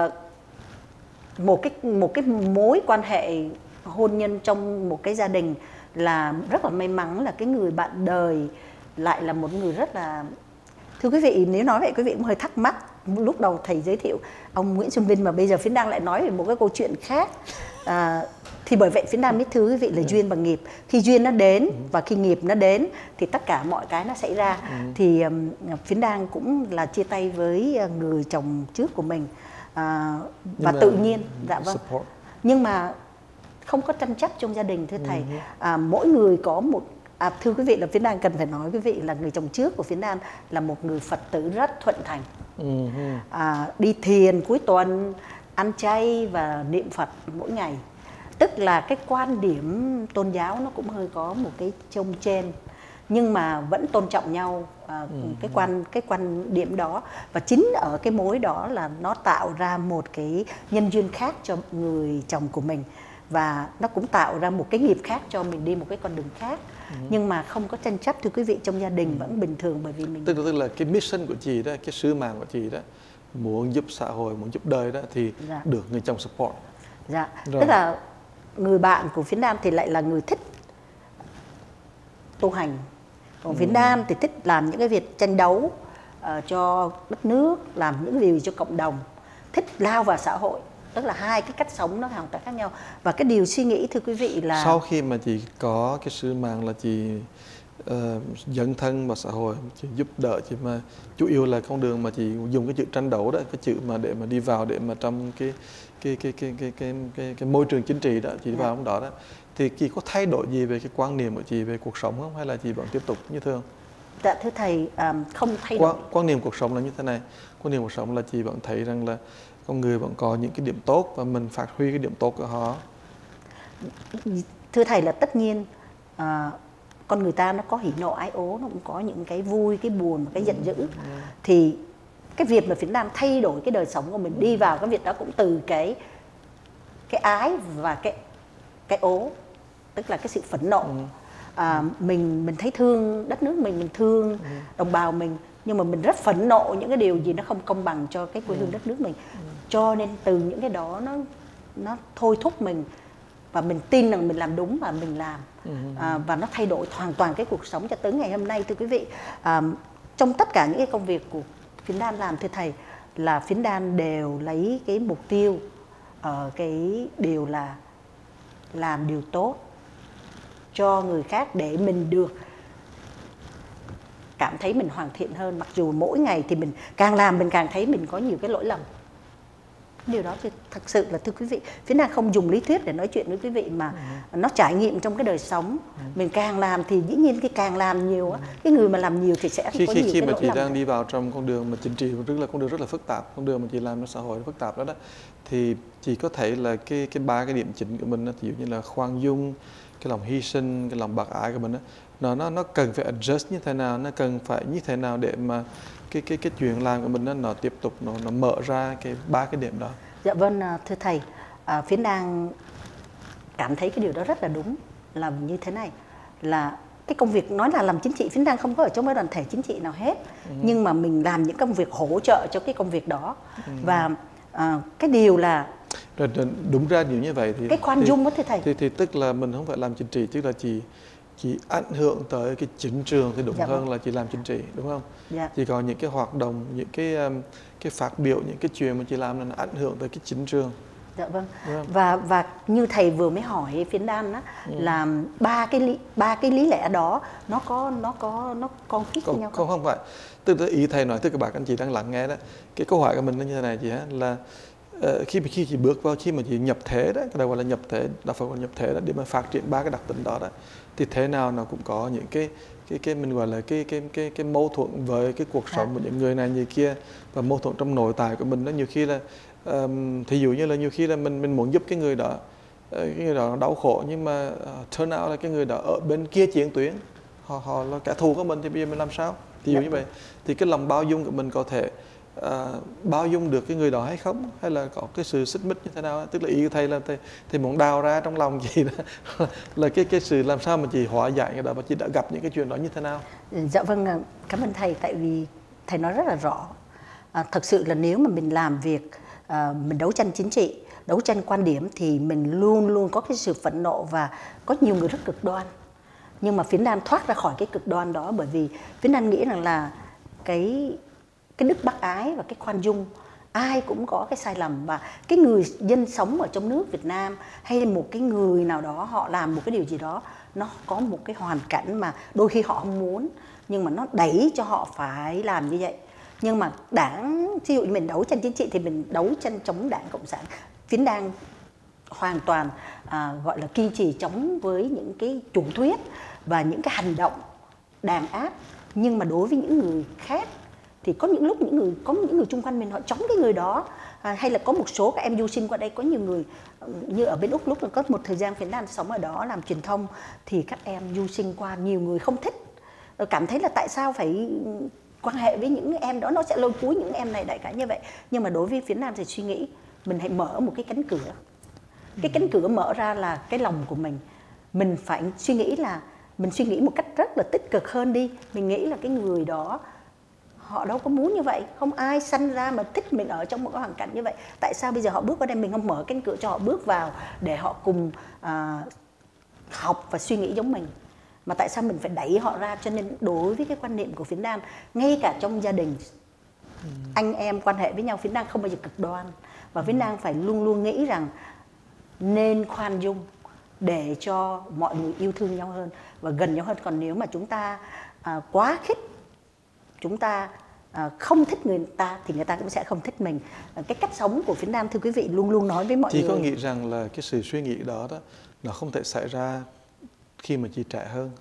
Một cái mối quan hệ hôn nhân trong một cái gia đình là rất là may mắn, là cái người bạn đời lại là một người rất là, thưa quý vị, nếu nói vậy quý vị cũng hơi thắc mắc. Lúc đầu thầy giới thiệu ông Nguyễn Xuân Vinh, mà bây giờ Phiến Đang lại nói về một cái câu chuyện khác. Thì bởi vậy Phiến Đang biết thưa quý vị là duyên và nghiệp. Khi duyên nó đến và khi nghiệp nó đến thì tất cả mọi cái nó xảy ra. Thì Phiến Đang cũng là chia tay với người chồng trước của mình, và tự nhiên, dạ vâng. Nhưng mà không có tranh chấp trong gia đình, thưa thầy. Mỗi người có một, thưa quý vị, là Phiến Đang cần phải nói quý vị là người chồng trước của Phiến Đang là một người Phật tử rất thuận thành. Đi thiền cuối tuần, ăn chay và niệm Phật mỗi ngày. Tức là cái quan điểm tôn giáo nó cũng hơi có một cái chông trên, nhưng mà vẫn tôn trọng nhau, cái quan điểm đó. Và chính ở cái mối đó là nó tạo ra một cái nhân duyên khác cho người chồng của mình, và nó cũng tạo ra một cái nghiệp khác cho mình đi một cái con đường khác. Nhưng mà không có tranh chấp, thưa quý vị, trong gia đình vẫn bình thường, bởi vì mình tức là cái mission của chị đó, cái sứ mạng của chị đó, muốn giúp xã hội, muốn giúp đời đó, thì được người chồng support. Dạ. Tức là người bạn của Phiến Nam thì lại là người thích tu hành, còn Phiến Nam thì thích làm những cái việc tranh đấu cho đất nước, làm những điều cho cộng đồng, thích lao vào xã hội. Tức là hai cái cách sống nó hoàn toàn khác nhau. Và cái điều suy nghĩ, thưa quý vị, là sau khi mà chị có cái sứ mạng là chị dấn thân vào xã hội, chị giúp đỡ, chị mà chủ yếu là con đường mà chị dùng cái chữ tranh đấu đó, cái chữ mà để mà đi vào, để mà trong cái môi trường chính trị đó, chị đi vào trong đó đó, thì chị có thay đổi gì về cái quan niệm của chị về cuộc sống không, hay là chị vẫn tiếp tục như thường? Dạ thưa thầy, không thay đổi. Quan niệm cuộc sống là như thế này. Quan niệm cuộc sống là chị vẫn thấy rằng là con người vẫn có những cái điểm tốt và mình phát huy cái điểm tốt của họ. Thưa thầy, là tất nhiên con người ta nó có hỉ nộ ái ố, nó cũng có những cái vui, cái buồn và cái giận dữ. Thì cái việc mà Phiến Nam thay đổi cái đời sống của mình, đi vào cái việc đó cũng từ cái ái và cái ố, tức là cái sự phẫn nộ. Mình thấy thương đất nước mình thương đồng bào mình, nhưng mà mình rất phẫn nộ những cái điều gì nó không công bằng cho cái quê hương đất nước mình. Cho nên từ những cái đó nó thôi thúc mình, và mình tin rằng mình làm đúng và mình làm. Và nó thay đổi hoàn toàn cái cuộc sống cho tới ngày hôm nay, thưa quý vị. Trong tất cả những cái công việc của Phiến Đan làm, thưa thầy, là Phiến Đan đều lấy cái mục tiêu cái điều là làm điều tốt cho người khác, để mình được cảm thấy mình hoàn thiện hơn. Mặc dù mỗi ngày thì mình càng làm mình càng thấy mình có nhiều cái lỗi lầm. Điều đó thì thật sự là, thưa quý vị, Phiến Đan không dùng lý thuyết để nói chuyện với quý vị, mà nó trải nghiệm trong cái đời sống. Mình càng làm thì dĩ nhiên cái càng làm nhiều á, cái người mà làm nhiều thì sẽ có nhiều cái lỗi lầm. Khi mà chị đang đi vào trong con đường mà chính trị, con đường rất là phức tạp, con đường mà chị làm trong xã hội phức tạp đó, thì chị có thể là cái ba cái điểm chính của mình, ví dụ như là khoan dung, cái lòng hy sinh, cái lòng bác ái của mình đó, nó cần phải adjust như thế nào, nó cần phải như thế nào để mà cái chuyện làm của mình nó tiếp tục nó mở ra cái ba cái điểm đó. Dạ vâng, thưa thầy, Phiến Đan cảm thấy cái điều đó rất là đúng, là như thế này, là cái công việc nói là làm chính trị, Phiến Đan không có ở trong cái đoàn thể chính trị nào hết, nhưng mà mình làm những công việc hỗ trợ cho cái công việc đó. Và cái điều là Rồi, đúng ra điều như vậy thì cái khoan dung đó thưa thầy. Thì tức là mình không phải làm chính trị, tức là chỉ ảnh hưởng tới cái chính trường thì đúng hơn là chỉ làm chính trị, đúng không? Chỉ có những cái hoạt động, những cái phát biểu, những cái chuyện mà chị làm là nó ảnh hưởng tới cái chính trường. Dạ vâng. Và như thầy vừa mới hỏi Phiến Đan á, là ba cái lý lẽ đó nó conflict với nhau không phải. Tức là ý thầy nói, tức các bạn anh chị đang lắng nghe đó, cái câu hỏi của mình là như thế này chị ha, là khi chị bước vào, khi mà chị nhập thể đó, cái đó gọi là nhập thể, đạo Phật gọi là nhập thể đó, để mà phát triển ba cái đặc tính đó thì thế nào nó cũng có những cái mình gọi là cái mâu thuẫn với cái cuộc sống của những người này người kia, và mâu thuẫn trong nội tại của mình đó. Nhiều khi là thí dụ như là nhiều khi là mình muốn giúp cái người đó đau khổ, nhưng mà turn out là cái người đó ở bên kia chiến tuyến, họ là kẻ thù của mình, thì bây giờ mình làm sao? Ví dụ như vậy thì cái lòng bao dung của mình có thể bao dung được cái người đó hay không, hay là có cái sự xích mích như thế nào? Tức là ý của thầy là thầy muốn đào ra trong lòng chị đó, là cái sự làm sao mà chị hóa giải cái đó, và chị đã gặp những cái chuyện đó như thế nào? Dạ vâng, cảm ơn thầy, tại vì thầy nói rất là rõ. Thật sự là nếu mà mình làm việc, mình đấu tranh chính trị, đấu tranh quan điểm, thì mình luôn luôn có cái sự phẫn nộ, và có nhiều người rất cực đoan. Nhưng mà Phiến Đan thoát ra khỏi cái cực đoan đó, bởi vì Phiến Đan nghĩ rằng là cái đức bác ái và cái khoan dung, ai cũng có cái sai lầm, và cái người dân sống ở trong nước Việt Nam hay một cái người nào đó họ làm một cái điều gì đó, nó có một cái hoàn cảnh mà đôi khi họ không muốn, nhưng mà nó đẩy cho họ phải làm như vậy. Nhưng mà đảng, ví dụ như mình đấu tranh chính trị thì mình đấu tranh chống đảng Cộng sản. Phiến Đan hoàn toàn gọi là kiên trì chống với những cái chủ thuyết và những cái hành động đàn áp. Nhưng mà đối với những người khác thì có những lúc có những người chung quanh mình họ chống cái người đó, hay là có một số các em du sinh qua đây, có nhiều người như ở bên Úc, lúc là có một thời gian Phiến Đan sống ở đó làm truyền thông, thì các em du sinh qua, nhiều người không thích, cảm thấy là tại sao phải quan hệ với những em đó, nó sẽ lôi cuốn những em này, đại khái như vậy. Nhưng mà đối với Phiến Đan thì suy nghĩ mình hãy mở một cái cánh cửa. Cái cánh cửa mở ra là cái lòng của mình phải suy nghĩ là mình suy nghĩ một cách rất là tích cực hơn đi. Mình nghĩ là cái người đó họ đâu có muốn như vậy, không ai sanh ra mà thích mình ở trong một cái hoàn cảnh như vậy. Tại sao bây giờ họ bước vào đây mình không mở cánh cửa cho họ bước vào để họ cùng học và suy nghĩ giống mình, mà tại sao mình phải đẩy họ ra? Cho nên đối với cái quan niệm của Phiến Đan, ngay cả trong gia đình anh em quan hệ với nhau, Phiến Đan không bao giờ cực đoan, và Phiến Đan phải luôn luôn nghĩ rằng nên khoan dung để cho mọi người yêu thương nhau hơn và gần nhau hơn. Còn nếu mà chúng ta quá khích, chúng ta không thích người ta thì người ta cũng sẽ không thích mình. Cái cách sống của Phiến Đan, thưa quý vị, luôn luôn nói với mọi người. Chị có nghĩ rằng là cái sự suy nghĩ đó nó không thể xảy ra khi mà chị trẻ hơn?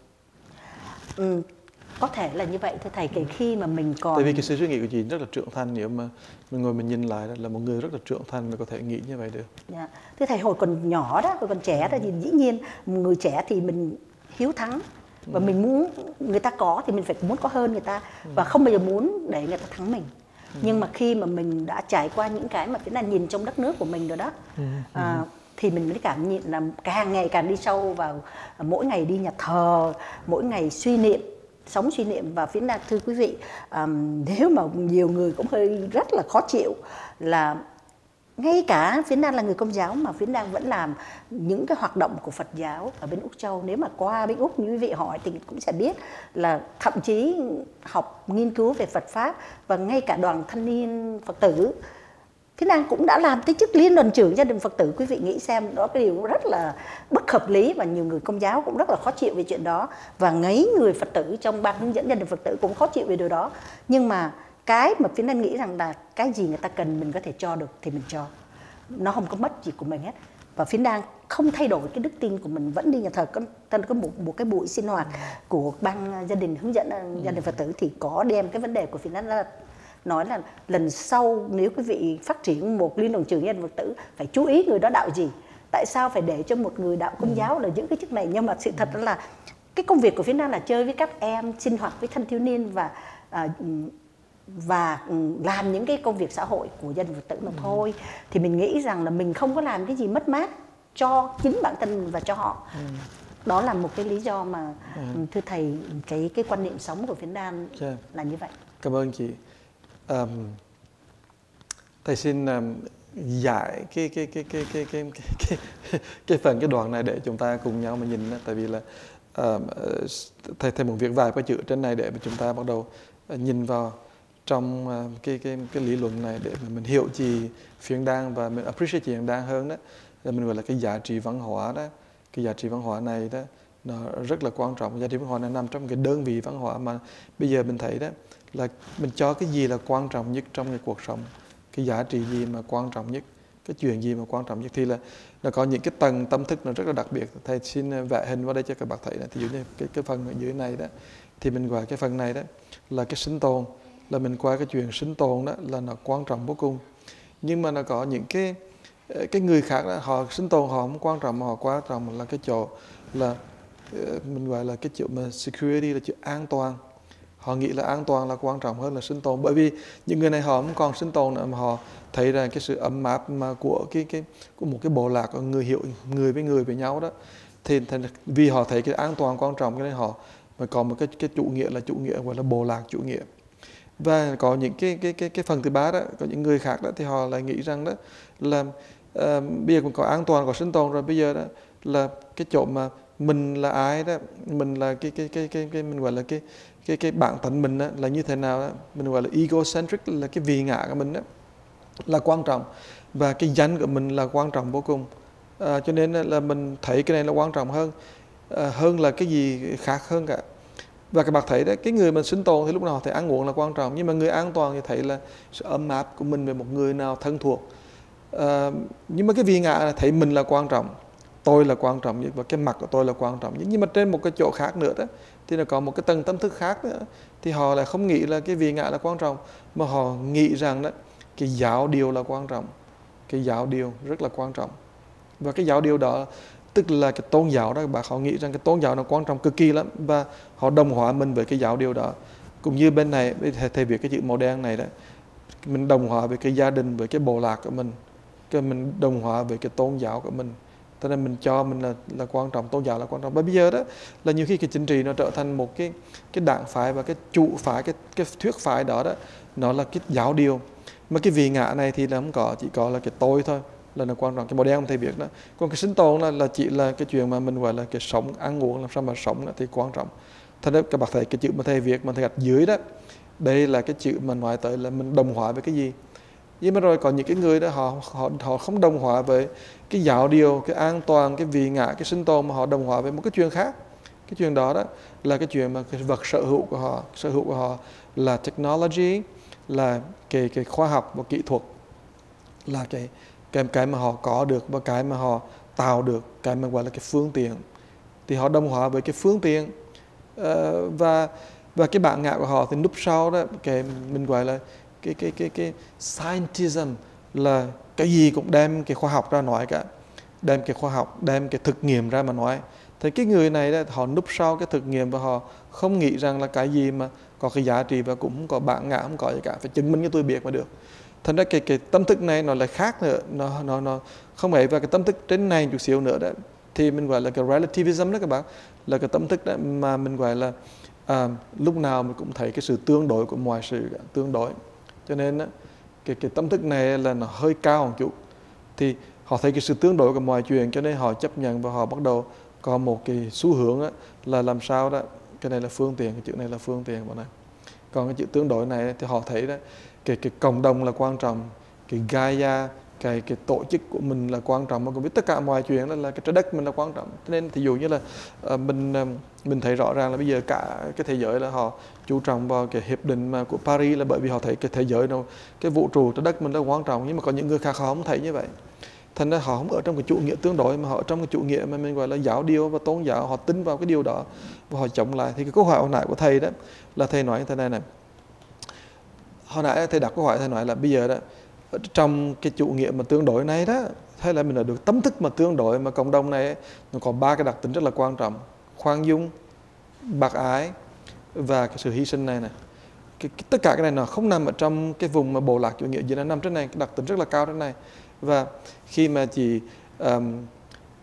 Có thể là như vậy thưa thầy, kể khi mà mình còn... Tại vì cái sự suy nghĩ của chị rất là trưởng thành, nếu mà mình ngồi mình nhìn lại là một người rất là trưởng thành mà có thể nghĩ như vậy được. Dạ. Thưa thầy, hồi còn nhỏ đó, hồi còn trẻ đó, thì dĩ nhiên người trẻ thì mình hiếu thắng, và mình muốn người ta có thì mình phải muốn có hơn người ta, và không bao giờ muốn để người ta thắng mình. Nhưng mà khi mà mình đã trải qua những cái mà Phiến Đan nhìn trong đất nước của mình rồi đó, thì mình mới cảm nhận là càng ngày càng đi sâu vào, mỗi ngày đi nhà thờ, mỗi ngày suy niệm, sống suy niệm. Và Phiến Đan, thưa quý vị, nếu mà nhiều người cũng hơi rất là khó chịu là ngay cả Phiến Đan là người Công giáo mà Phiến Đan vẫn làm những cái hoạt động của Phật giáo ở bên Úc Châu. Nếu mà qua bên Úc như quý vị hỏi thì cũng sẽ biết là thậm chí học nghiên cứu về Phật Pháp, và ngay cả đoàn thanh niên Phật tử, Phiến Đan cũng đã làm tới chức liên đoàn trưởng gia đình Phật tử. Quý vị nghĩ xem, đó cái điều rất là bất hợp lý, và nhiều người Công giáo cũng rất là khó chịu về chuyện đó, và mấy người Phật tử trong ban hướng dẫn gia đình Phật tử cũng khó chịu về điều đó. Nhưng mà cái mà Phiến Đan nghĩ rằng là cái gì người ta cần mình có thể cho được thì mình cho, nó không có mất gì của mình hết. Và Phiến Đan không thay đổi cái đức tin của mình, vẫn đi nhà thờ. Có một cái buổi sinh hoạt của ban gia đình hướng dẫn gia đình Phật tử thì có đem cái vấn đề của Phiến Đan ra, nói là lần sau nếu quý vị phát triển một liên đoàn trưởng gia đình Phật tử phải chú ý người đó đạo gì, tại sao phải để cho một người đạo Công giáo là giữ cái chức này. Nhưng mà sự thật là cái công việc của Phiến Đan là chơi với các em, sinh hoạt với thanh thiếu niên, và làm những cái công việc xã hội của gia đình Phật tử mà thôi. Thì mình nghĩ rằng là mình không có làm cái gì mất mát cho chính bản thân mình và cho họ. Đó là một cái lý do mà thưa thầy, cái quan niệm sống của Phiến Đan là như vậy. Cảm ơn chị. Thầy xin giải cái đoạn này để chúng ta cùng nhau mà nhìn đó. Tại vì là thầy muốn viết vài cái chữ trên này để mà chúng ta bắt đầu nhìn vào trong cái lý luận này để mà mình hiểu chị Phiến Đan và mình appreciate chị Phiến Đan hơn đó. Là mình gọi là cái giá trị văn hóa đó. Cái giá trị văn hóa này đó nó rất là quan trọng. Giá trị văn hóa này nằm trong cái đơn vị văn hóa mà bây giờ mình thấy đó là mình cho cái gì là quan trọng nhất trong cái cuộc sống, cái giá trị gì mà quan trọng nhất, cái chuyện gì mà quan trọng nhất, thì là nó có những cái tầng tâm thức nó rất là đặc biệt. Thầy xin vẽ hình vào đây cho các bạn thấy này. Thì dụ như cái phần ở dưới này đó thì mình gọi cái phần này đó là cái sinh tồn, là mình qua cái chuyện sinh tồn đó là nó quan trọng vô cùng. Nhưng mà nó có những cái người khác đó, họ sinh tồn họ không quan trọng, mà họ quan trọng là cái chỗ là mình gọi là cái chỗ mà security, là chỗ an toàn. Họ nghĩ là an toàn là quan trọng hơn là sinh tồn, bởi vì những người này họ không còn sinh tồn nữa, mà họ thấy rằng cái sự ấm áp mà của của một cái bộ lạc người hiểu người với nhau đó, thì vì họ thấy cái an toàn quan trọng, cho nên họ mà còn một cái chủ nghĩa là chủ nghĩa gọi là bộ lạc chủ nghĩa. Và có những cái phần thứ ba đó, có những người khác đó thì họ lại nghĩ rằng đó là bây giờ cũng có an toàn, có sinh tồn rồi, bây giờ đó là cái chỗ mà mình là ai đó, mình là mình gọi là cái bản thân mình đó, là như thế nào đó, mình gọi là egocentric, là cái vị ngã của mình đó là quan trọng, và cái danh của mình là quan trọng vô cùng. Cho nên là mình thấy cái này là quan trọng hơn là cái gì khác hơn cả. Và các bạn thấy đấy, cái người mà sinh tồn thì lúc nào thấy ăn uống là quan trọng, nhưng mà người an toàn thì thấy là sự ấm áp của mình với một người nào thân thuộc. Nhưng mà cái vị ngã là thấy mình là quan trọng, tôi là quan trọng nhất, và cái mặt của tôi là quan trọng nhất. Nhưng mà trên một cái chỗ khác nữa đó thì nó có một cái tầng tâm thức khác nữa, thì họ lại không nghĩ là cái vị ngã là quan trọng, mà họ nghĩ rằng đó cái giáo điều là quan trọng. Cái giáo điều rất là quan trọng, và cái giáo điều đó tức là cái tôn giáo đó, các bạn, họ nghĩ rằng cái tôn giáo nó quan trọng cực kỳ lắm, và họ đồng hóa mình với cái giáo điều đó. Cũng như bên này thầy viết cái chữ màu đen này đó, mình đồng hóa với cái gia đình, với cái bộ lạc của mình, cái mình đồng hóa với cái tôn giáo của mình. Cho nên mình cho mình là quan trọng, tôn giáo là quan trọng. Bởi bây giờ đó là nhiều khi cái chính trị nó trở thành một cái đảng phái, và cái chủ phái, cái thuyết phái đó đó nó là cái giáo điều. Mà cái vị ngã này thì là không có, chỉ có là cái tôi thôi là nó quan trọng. Cái màu đen thầy biết đó. Còn cái sinh tồn là chỉ là cái chuyện mà mình gọi là cái sống, ăn uống làm sao mà sống thì quan trọng. Thật ra các bạn thấy cái chữ mà thầy viết mà thầy gạch dưới đó, đây là cái chữ mà nói tới là mình đồng hóa với cái gì. Nhưng mà rồi có những cái người đó họ không đồng hóa với cái giáo điều, cái an toàn, cái vị ngã, cái sinh tồn, mà họ đồng hóa với một cái chuyện khác. Cái chuyện đó đó là cái chuyện mà cái vật sở hữu của họ. Sở hữu của họ là technology, là cái khoa học và kỹ thuật, là cái mà họ có được và cái mà họ tạo được, cái mà gọi là cái phương tiện. Thì họ đồng hóa với cái phương tiện, và cái bản ngã của họ thì núp sau đó cái mình gọi là cái scientism, là cái gì cũng đem cái khoa học ra nói cả, đem cái khoa học, đem cái thực nghiệm ra mà nói. Thì cái người này đó, họ núp sau cái thực nghiệm, và họ không nghĩ rằng là cái gì mà có cái giá trị và cũng không có bản ngã, không có gì cả, phải chứng minh cho tôi biết mà được. Thành ra cái tâm thức này nó lại khác nữa, nó không phải. Và cái tâm thức trên này chút xíu nữa đó thì mình gọi là cái relativism đó các bạn, là cái tâm thức đó mà mình gọi là lúc nào mình cũng thấy cái sự tương đối của mọi sự cả, tương đối. Cho nên đó, cái tâm thức này là nó hơi cao một chút, thì họ thấy cái sự tương đối của mọi chuyện, cho nên họ chấp nhận, và họ bắt đầu có một cái xu hướng đó, là làm sao đó, cái này là phương tiện, cái chữ này là phương tiện bọn này. Còn cái chữ tương đối này thì họ thấy đó cái cộng đồng là quan trọng, cái Gaia, cái tổ chức của mình là quan trọng, mà cũng biết tất cả mọi chuyện đó là cái trái đất mình là quan trọng. Cho nên thì dụ như là mình thấy rõ ràng là bây giờ cả cái thế giới là họ chú trọng vào cái hiệp định mà của Paris, là bởi vì họ thấy cái thế giới đâu, cái vũ trụ trái đất mình là quan trọng. Nhưng mà có những người khác họ không thấy như vậy, thành ra họ không ở trong cái chủ nghĩa tương đối, mà họ ở trong cái chủ nghĩa mà mình gọi là giáo điều và tôn giáo. Họ tin vào cái điều đó và họ chống lại. Thì cái câu hỏi hồi nãy của thầy đó là thầy nói như thế này. Hồi nãy thầy đặt câu hỏi, thầy nói là bây giờ đó trong cái chủ nghĩa mà tương đối này đó, hay là mình đã được tâm thức mà tương đối, mà cộng đồng này nó có 3 cái đặc tính rất là quan trọng: khoan dung, bác ái và cái sự hy sinh này. Tất cả cái này nó không nằm ở trong cái vùng mà bộ lạc chủ nghĩa, chỉ là nằm trên này, cái đặc tính rất là cao trên này. Và khi mà chị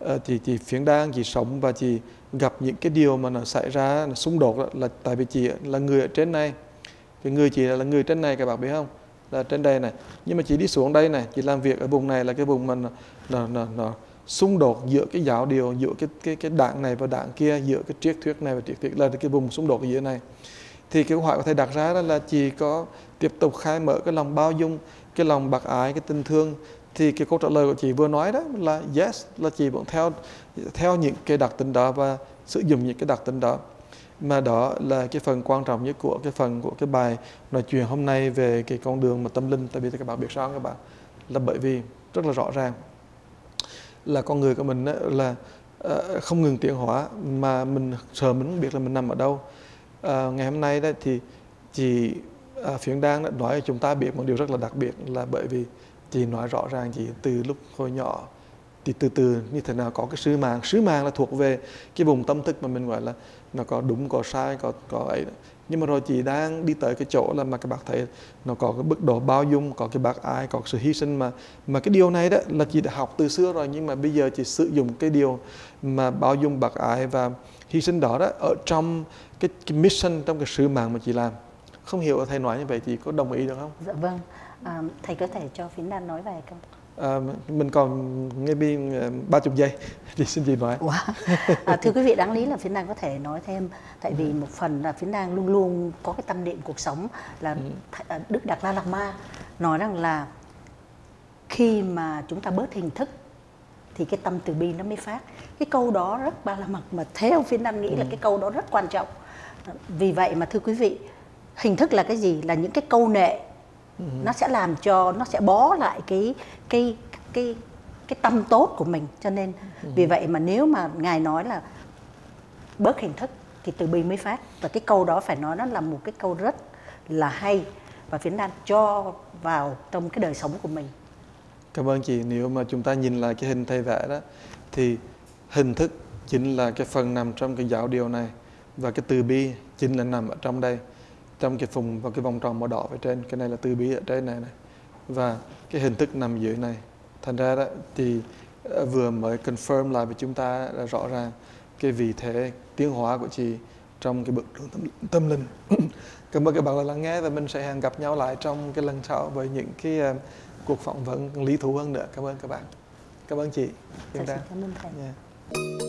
chị phiến đan, chị sống và chị gặp những cái điều mà nó xảy ra, nó xung đột đó, là tại vì chị là người ở trên này, cái người chị là người trên này, các bạn biết không, là trên đây này, nhưng mà chị đi xuống đây này, chị làm việc ở vùng này là cái vùng mà nó xung đột giữa cái giáo điều, giữa cái đảng này và đảng kia, giữa cái triết thuyết này và triết thuyết, là cái vùng xung đột ở giữa này. Thì cái câu hỏi của thầy đặt ra đó là chị có tiếp tục khai mở cái lòng bao dung, cái lòng bác ái, cái tình thương. Thì cái câu trả lời của chị vừa nói đó là yes, là chị vẫn theo những cái đặc tính đó và sử dụng những cái đặc tính đó. Mà đó là cái phần quan trọng nhất của cái bài nói chuyện hôm nay về cái con đường mà tâm linh. Tại vì các bạn biết sao các bạn, là bởi vì rất là rõ ràng là con người của mình là không ngừng tiến hóa, mà mình sợ mình không biết là mình nằm ở đâu. Ngày hôm nay đó thì chị Phiến Đan đã nói cho chúng ta biết một điều rất là đặc biệt, là bởi vì chị nói rõ ràng chị từ lúc hồi nhỏ thì từ từ như thế nào có cái sứ mạng là thuộc về cái vùng tâm thức mà mình gọi là nó có đúng có sai có ấy đó. Nhưng mà rồi chị đang đi tới cái chỗ là mà các bạn thấy nó có cái mức độ bao dung, có cái bác ái, có sự hy sinh, mà cái điều này đó là chị đã học từ xưa rồi, nhưng mà bây giờ chị sử dụng cái điều mà bao dung, bác ái và hy sinh đó ở trong cái mission, trong cái sứ mạng mà chị làm. Không hiểu là thầy nói như vậy chị có đồng ý được không? Dạ vâng. Thầy có thể cho Phiến Đan nói vài câu. Mình còn maybe 30 giây thì xin chị nói. Thưa quý vị, đáng lý là Phiến Đan có thể nói thêm, tại vì một phần là Phiến Đan luôn luôn có cái tâm niệm cuộc sống là Đức Đạt Lai Lạt Ma nói rằng là khi mà chúng ta bớt hình thức thì cái tâm từ bi nó mới phát. Cái câu đó rất ba la mật, mà theo Phiến Đan nghĩ là cái câu đó rất quan trọng. Vì vậy mà thưa quý vị, hình thức là cái gì? Là những cái câu nệ, nó sẽ làm cho, nó sẽ bó lại cái tâm tốt của mình. Cho nên vì vậy mà nếu mà Ngài nói là bớt hình thức thì từ bi mới phát, và cái câu đó phải nói nó là một cái câu rất là hay và Phiến Đan cho vào trong cái đời sống của mình. Cảm ơn chị. Nếu mà chúng ta nhìn lại cái hình thầy vẽ đó thì hình thức chính là cái phần nằm trong cái giáo điều này, và cái từ bi chính là nằm ở trong đây, trong cái vùng và cái vòng tròn màu đỏ phía trên. Cái này là từ bi ở trên này, và cái hình thức nằm dưới này. Thành ra đó thì vừa mới confirm lại với chúng ta là rõ ràng cái vị thế tiến hóa của chị trong cái bước đường tâm linh. Cảm ơn các bạn đã lắng nghe, và mình sẽ hẹn gặp nhau lại trong cái lần sau với những cái cuộc phỏng vấn lý thú hơn nữa. Cảm ơn các bạn. Cảm ơn chị. Cảm ơn thầy.